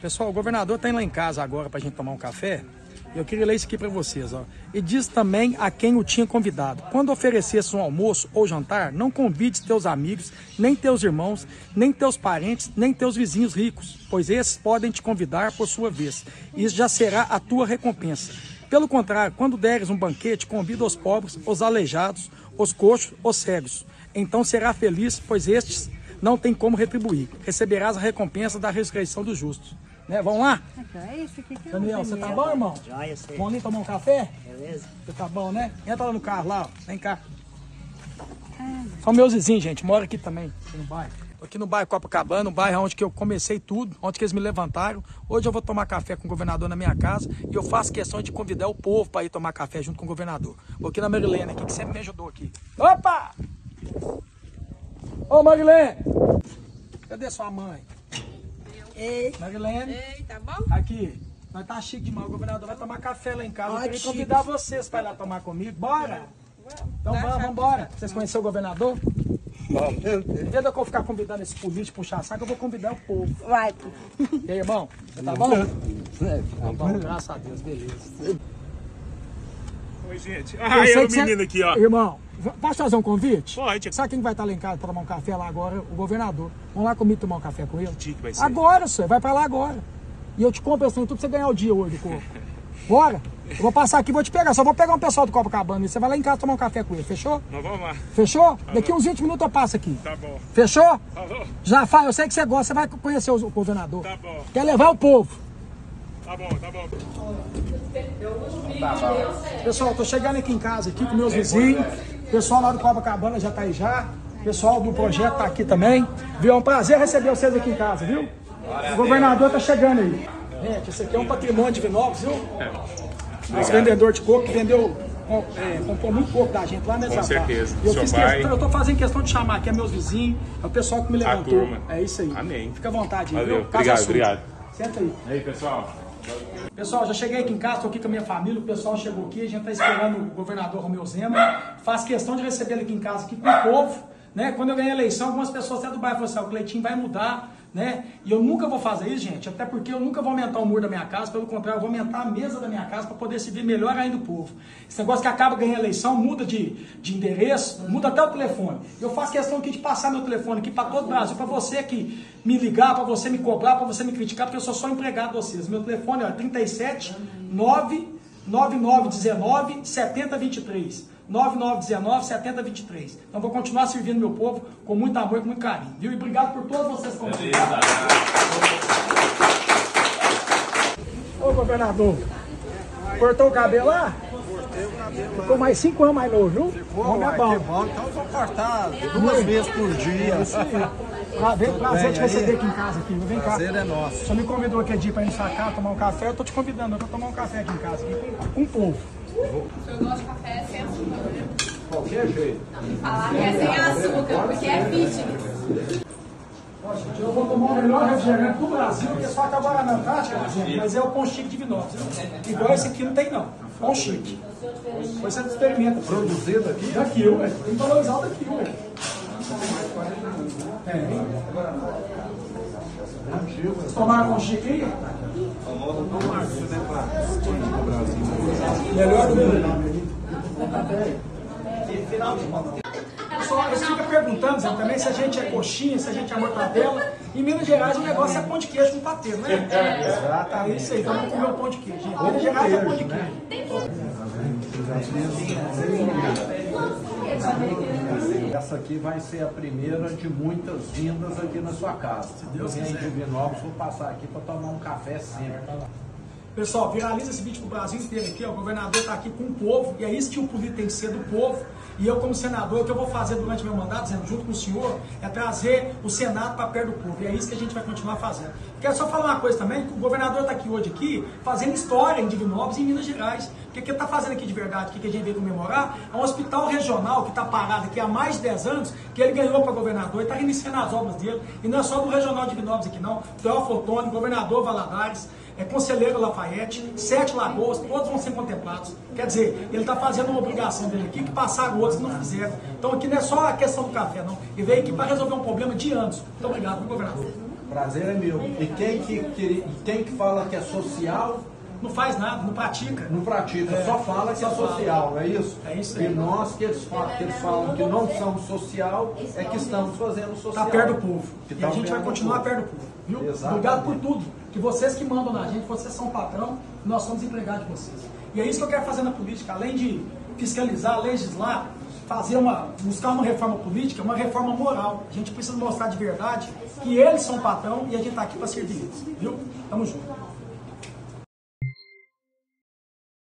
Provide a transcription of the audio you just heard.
Pessoal, o governador está indo lá em casa agora para a gente tomar um café. Eu queria ler isso aqui para vocês, ó. E diz também a quem o tinha convidado: quando oferecesse um almoço ou jantar, não convides teus amigos, nem teus irmãos, nem teus parentes, nem teus vizinhos ricos, pois esses podem te convidar por sua vez. Isso já será a tua recompensa. Pelo contrário, quando deres um banquete, convida os pobres, os aleijados, os coxos, os cegos. Então será feliz, pois estes não têm como retribuir. Receberás a recompensa da ressurreição dos justos. Né? Vamos lá? Daniel, você tá bom, irmão? Joia, sei. Vamos ali tomar um café? Beleza? Você tá bom, né? Entra lá no carro, lá, ó. Vem cá. São meus vizinhos, gente. Moro aqui também, aqui no bairro. Tô aqui no bairro Copacabana, no bairro onde que eu comecei tudo, onde que eles me levantaram. Hoje eu vou tomar café com o governador na minha casa e eu faço questão de convidar o povo para ir tomar café junto com o governador. Vou aqui na Marilene, aqui, que sempre me ajudou aqui. Opa! Ô, Marilene! Cadê sua mãe? Ei, Marilene? ei, tá bom? Aqui, nós tá chique demais, o governador vai tomar café lá em casa. Eu queria Ótimo. convidar vocês para ir lá tomar comigo. Bora? Então vamos embora. Vocês conheceram o governador? Em vez de eu ficar convidando esse político puxar saco, eu vou convidar o povo. Vai, pô. E aí, irmão? Você tá bom? Tá bom, graças a Deus, beleza. Oi, gente. Eu Ah, sei é o que você- menino aqui, ó. Irmão, posso fazer um convite? Pode. Sabe quem vai estar lá em casa para tomar um café lá agora? O governador. Vamos lá comigo tomar um café com ele? Que vai ser? Agora, senhor. Vai para lá agora. E eu te compro esse trem tudo pra você ganhar o dia hoje, Coco. Bora? Eu vou passar aqui e vou te pegar. Só vou pegar um pessoal do Copacabana e você vai lá em casa tomar um café com ele. Fechou? Nós vamos lá. Fechou? Daqui uns 20 minutos eu passo aqui. Tá bom. Fechou? Falou? Já faz. Eu sei que você gosta. Você vai conhecer o governador. Tá bom. Quer levar o povo. Tá bom, tá bom. Pessoal, eu tô chegando aqui em casa aqui com meus vizinhos. O pessoal lá do Copacabana já tá aí já. O pessoal do projeto tá aqui também. Viu? É um prazer receber vocês aqui em casa, viu? O governador tá chegando aí. Gente, esse aqui é um patrimônio de Divinópolis, viu? Esse vendedor de coco que vendeu, comprou muito coco da gente lá, né, Zafar? certeza. E eu Seu fiz pai. questão, eu tô fazendo questão de chamar aqui, meus vizinhos, é o pessoal que me levantou. turma. É isso aí. Amém. Fica à vontade aí, Valeu. viu? Casa Obrigado, sua. obrigado. Senta aí. E aí, pessoal? Pessoal, já cheguei aqui em casa, estou aqui com a minha família, o pessoal chegou aqui, a gente está esperando o governador Romeu Zema. Faço questão de receber ele aqui em casa, aqui com o povo. Né? Quando eu ganhei a eleição, algumas pessoas até do bairro falaram assim: o Cleitinho vai mudar. Né? E eu nunca vou fazer isso, gente, até porque eu nunca vou aumentar o muro da minha casa, pelo contrário, eu vou aumentar a mesa da minha casa para poder servir melhor ainda o povo. Esse negócio que acaba ganhando a eleição, muda de endereço, muda até o telefone. Eu faço questão aqui de passar meu telefone aqui para todo o Brasil, para você que me ligar, para você me cobrar, para você me criticar, porque eu sou só empregado de vocês. Meu telefone é 37 99919 7023. 9919 7023. Então vou continuar servindo meu povo com muito amor e com muito carinho. Viu? E obrigado por todos vocês que estão aqui. Ô governador, cortou o cabelo lá? Cortei o cabelo lá. Ficou mais 5 anos mais novo, viu? Ficou, é uai, bom. que bom. Então eu vou cortar 2 vezes por dia. Prazer bem te aí? receber aqui em casa. Aqui. Vem cá. Prazer é nosso. Você me convidou aquele dia para ir no sua casa tomar um café, eu tô te convidando para tomar um café aqui em casa, aqui, com o povo. Eu gosto de café sem açúcar, né? Qualquer jeito. Falar que é sem açúcar, porque é fitness. Ó, gente, eu vou tomar o melhor refrigerante do Brasil, que é só que agora na Antártica, mas é o Pão Chique de Divinópolis. Igual esse aqui não tem, não. Pão Chique. Depois você experimenta. Produzido aqui? Daqui, ué. Tem que valorizar o daqui, ué. Vocês tomaram Pão Chique aí? Melhor do mundo. Pessoal, eles ficam perguntando Zé, também se a gente é coxinha, se a gente é mortadela. Em Minas Gerais o negócio é pão de queijo com patê, né? Exato. É isso aí, então vamos comer o pão de queijo. Em Minas Gerais é pão de queijo. Essa aqui vai ser a primeira de muitas vindas aqui na sua casa. Se Deus em quiser. Divinópolis, vou passar aqui para tomar um café sempre. Pessoal, viraliza esse vídeo pro Brasil inteiro aqui, ó. O governador está aqui com o povo, e é isso que o político tem que ser do povo. E eu, como senador, o que eu vou fazer durante meu mandato, dizendo, junto com o senhor, é trazer o Senado para perto do povo. E é isso que a gente vai continuar fazendo. Quero só falar uma coisa também, que o governador está aqui hoje fazendo história em Divinópolis e em Minas Gerais. Porque o que ele está fazendo aqui de verdade, o que a gente veio comemorar, é um hospital regional que está parado aqui há mais de 10 anos, que ele ganhou para governador e está reiniciando as obras dele. E não é só do regional de Divinópolis aqui não, Teófilo Otoni, governador Valadares, Conselheiro Lafayette, 7 Lagoas, todos vão ser contemplados. Quer dizer, ele está fazendo uma obrigação dele aqui, que passaram outros que não fizeram. Então aqui não é só a questão do café, não. Ele veio aqui para resolver um problema de anos. Muito obrigado, governador. Prazer é meu. E quem que fala que é social, Não faz nada, não pratica. não pratica, só fala que é só fala. social, não é isso? É isso aí. E nós que eles falam que não somos social, é que estamos fazendo social. Está perto do povo. Que E tá a gente vai perto do continuar povo. perto do povo. Viu? Exatamente. Obrigado por tudo. Que vocês que mandam na gente, vocês são patrão, nós somos empregados de vocês. E é isso que eu quero fazer na política, além de fiscalizar, legislar, buscar uma reforma política, uma reforma moral. A gente precisa mostrar de verdade que eles são patrão e a gente está aqui para servir eles. Viu? Tamo junto.